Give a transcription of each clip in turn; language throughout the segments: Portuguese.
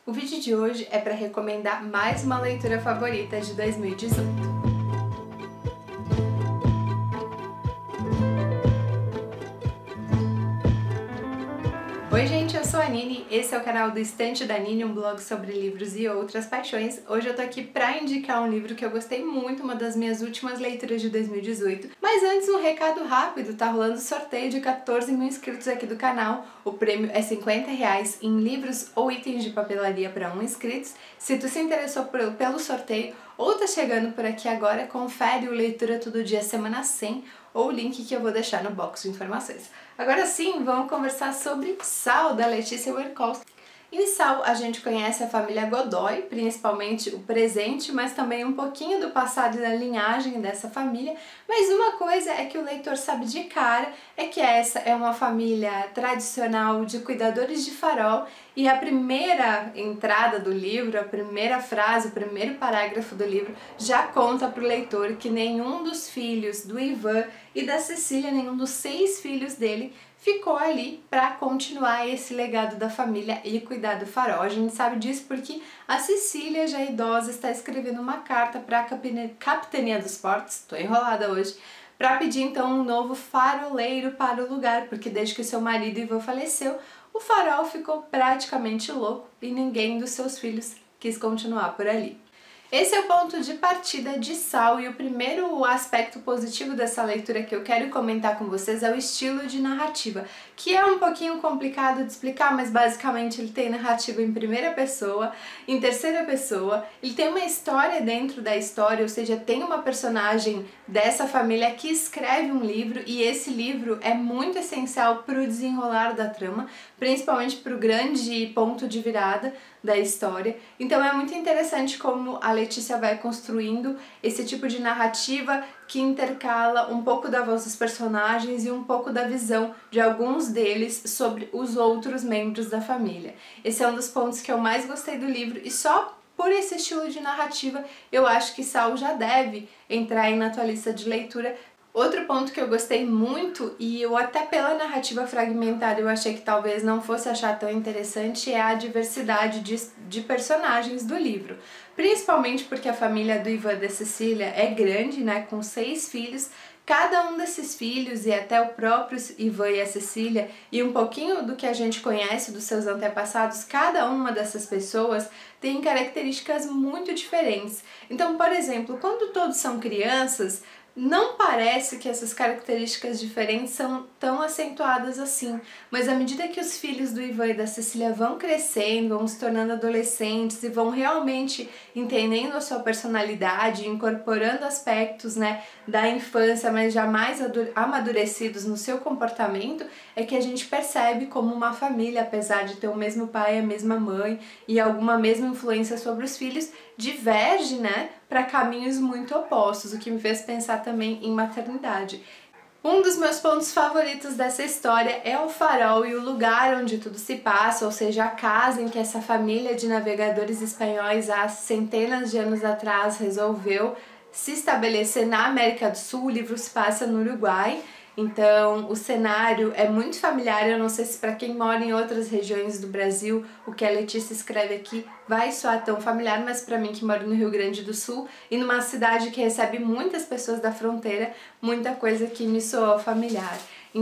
O vídeo de hoje é para recomendar mais uma leitura favorita de 2018. Oi gente, eu sou a Nini, esse é o canal do Estante da Nini, um blog sobre livros e outras paixões. Hoje eu tô aqui pra indicar um livro que eu gostei muito, uma das minhas últimas leituras de 2018. Mas antes um recado rápido, tá rolando sorteio de 14 mil inscritos aqui do canal. O prêmio é R$50 em livros ou itens de papelaria para 1 inscrito. Se tu se interessou pelo sorteio ou tá chegando por aqui agora, confere o Leitura Todo Dia Semana 100 ou o link que eu vou deixar no box de informações. Agora sim, vamos conversar sobre Sal, da Letícia Werkowski. Em Sal, a gente conhece a família Godoy, principalmente o presente, mas também um pouquinho do passado e da linhagem dessa família. Mas uma coisa é que o leitor sabe de cara, é que essa é uma família tradicional de cuidadores de farol, e a primeira entrada do livro, a primeira frase, o primeiro parágrafo do livro já conta para o leitor que nenhum dos filhos do Ivan e da Cecília, nenhum dos 6 filhos dele, ficou ali para continuar esse legado da família e cuidar do farol. A gente sabe disso porque a Cecília, já idosa, está escrevendo uma carta para a Capitania dos Portos, estou enrolada hoje, para pedir então um novo faroleiro para o lugar, porque desde que seu marido Ivan faleceu, o farol ficou praticamente louco e ninguém dos seus filhos quis continuar por ali. Esse é o ponto de partida de Sal, e o primeiro aspecto positivo dessa leitura que eu quero comentar com vocês é o estilo de narrativa, que é um pouquinho complicado de explicar, mas basicamente ele tem narrativa em primeira pessoa, em terceira pessoa, ele tem uma história dentro da história, ou seja, tem uma personagem dessa família que escreve um livro, e esse livro é muito essencial para o desenrolar da trama, principalmente para o grande ponto de virada da história. Então é muito interessante como a Letícia vai construindo esse tipo de narrativa que intercala um pouco da voz dos personagens e um pouco da visão de alguns deles sobre os outros membros da família. Esse é um dos pontos que eu mais gostei do livro, e só por esse estilo de narrativa eu acho que Sal já deve entrar aí na tua lista de leitura. Outro ponto que eu gostei muito, e eu até pela narrativa fragmentada eu achei que talvez não fosse achar tão interessante, é a diversidade de personagens do livro. Principalmente porque a família do Ivan e da Cecília é grande, né, com 6 filhos. Cada um desses filhos, e até o próprio Ivan e a Cecília, e um pouquinho do que a gente conhece dos seus antepassados, cada uma dessas pessoas tem características muito diferentes. Então, por exemplo, quando todos são crianças, não parece que essas características diferentes são tão acentuadas assim, mas à medida que os filhos do Ivan e da Cecília vão crescendo, vão se tornando adolescentes e vão realmente entendendo a sua personalidade, incorporando aspectos, né, da infância, mas já mais amadurecidos no seu comportamento, é que a gente percebe como uma família, apesar de ter o mesmo pai, a mesma mãe e alguma mesma influência sobre os filhos, diverge, né, para caminhos muito opostos, o que me fez pensar também em maternidade. Um dos meus pontos favoritos dessa história é o farol e o lugar onde tudo se passa, ou seja, a casa em que essa família de navegadores espanhóis há centenas de anos atrás resolveu se estabelecer na América do Sul. O livro se passa no Uruguai. Então o cenário é muito familiar. Eu não sei se para quem mora em outras regiões do Brasil o que a Letícia escreve aqui vai soar tão familiar, mas para mim que moro no Rio Grande do Sul e numa cidade que recebe muitas pessoas da fronteira, muita coisa que me soou familiar.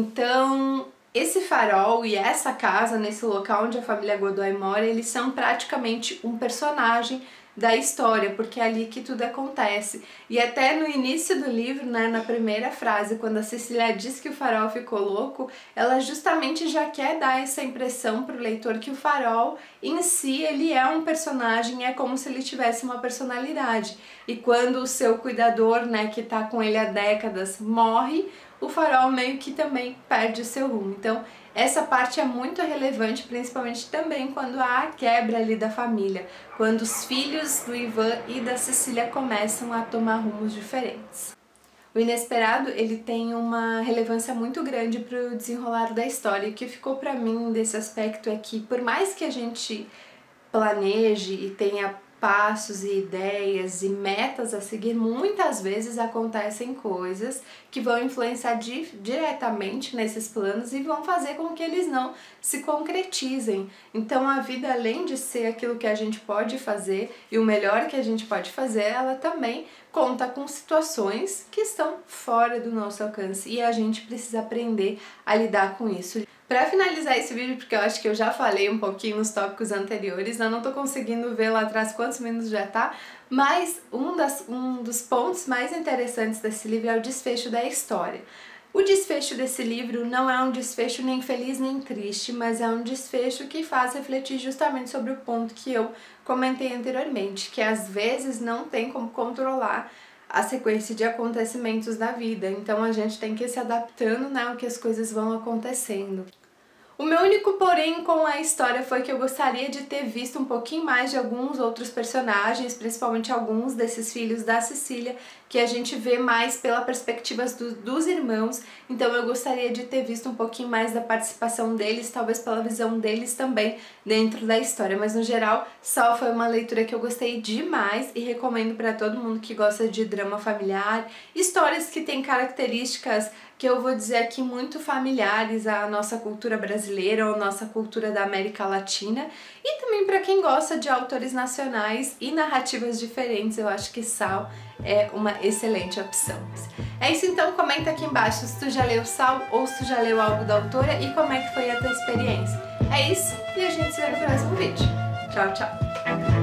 Então esse farol e essa casa, nesse local onde a família Godoy mora, eles são praticamente um personagem da história, porque é ali que tudo acontece. E até no início do livro, né, na primeira frase, quando a Cecília diz que o farol ficou louco, ela justamente já quer dar essa impressão para o leitor que o farol em si, ele é um personagem, é como se ele tivesse uma personalidade. E quando o seu cuidador, né, que está com ele há décadas, morre, o farol meio que também perde o seu rumo. Então essa parte é muito relevante, principalmente também quando há a quebra ali da família, quando os filhos do Ivan e da Cecília começam a tomar rumos diferentes. O inesperado, ele tem uma relevância muito grande para o desenrolar da história, e o que ficou para mim desse aspecto é que, por mais que a gente planeje e tenha passos e ideias e metas a seguir, muitas vezes acontecem coisas que vão influenciar diretamente nesses planos e vão fazer com que eles não se concretizem. Então a vida, além de ser aquilo que a gente pode fazer e o melhor que a gente pode fazer, ela também conta com situações que estão fora do nosso alcance e a gente precisa aprender a lidar com isso. Para finalizar esse vídeo, porque eu acho que eu já falei um pouquinho nos tópicos anteriores, eu não tô conseguindo ver lá atrás quantos minutos já tá, mas um dos pontos mais interessantes desse livro é o desfecho da história. O desfecho desse livro não é um desfecho nem feliz nem triste, mas é um desfecho que faz refletir justamente sobre o ponto que eu comentei anteriormente, que às vezes não tem como controlar a sequência de acontecimentos da vida, então a gente tem que ir se adaptando, né, ao que as coisas vão acontecendo. O meu único porém com a história foi que eu gostaria de ter visto um pouquinho mais de alguns outros personagens, principalmente alguns desses filhos da Cecília, que a gente vê mais pela perspectiva dos irmãos, então eu gostaria de ter visto um pouquinho mais da participação deles, talvez pela visão deles também dentro da história, mas no geral, Saul foi uma leitura que eu gostei demais e recomendo para todo mundo que gosta de drama familiar, histórias que têm características que eu vou dizer aqui muito familiares à nossa cultura brasileira ou nossa cultura da América Latina, e também para quem gosta de autores nacionais e narrativas diferentes, eu acho que Saul é uma excelente opção. É isso então, comenta aqui embaixo se tu já leu Saul ou se tu já leu algo da autora e como é que foi a tua experiência. É isso, e a gente se vê no próximo vídeo. Tchau, tchau!